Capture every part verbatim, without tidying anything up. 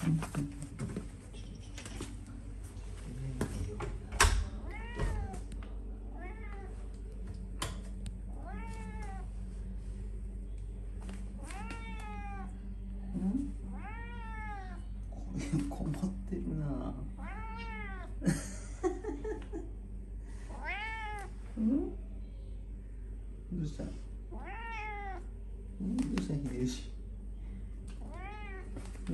困ってるな。うん？どうした？うん？どうした秀吉？うん？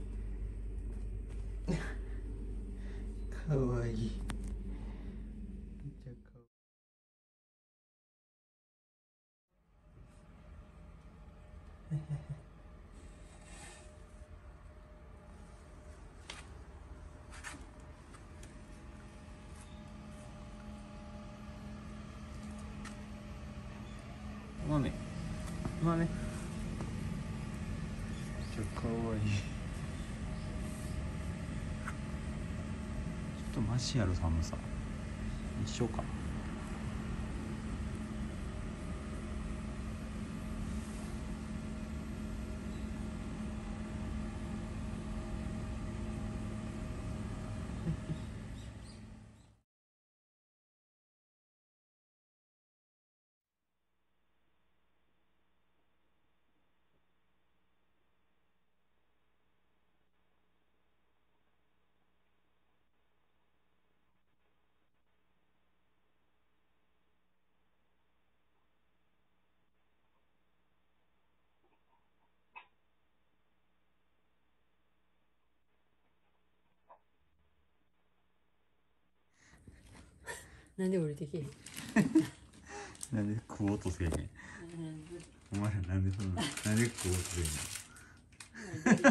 かわいい。めっちゃかわいい。豆豆めっちゃかわいい。ちょっとマシやろ寒さ。一緒か。 なんで降りてけへん。 なんで食おうとせえへん。お前らなんでそんな、なんで食おうとせえへん。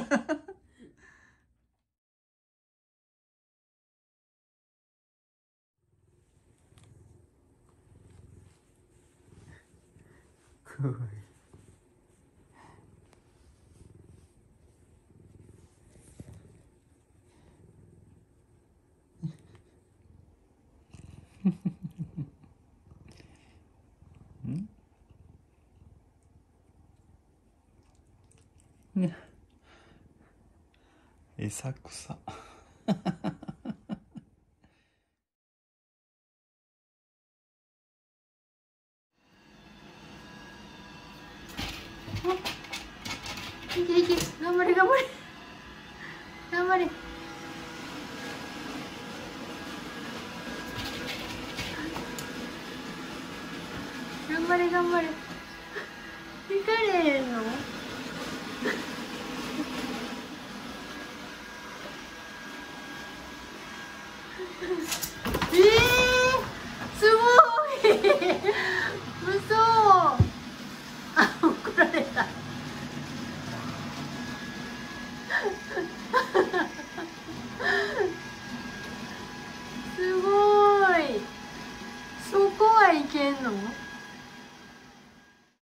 かわいい。ん？ね。餌草。 いけいけ、頑張れ頑張れ頑張れ。頑張れ頑張れ。行かれへんの？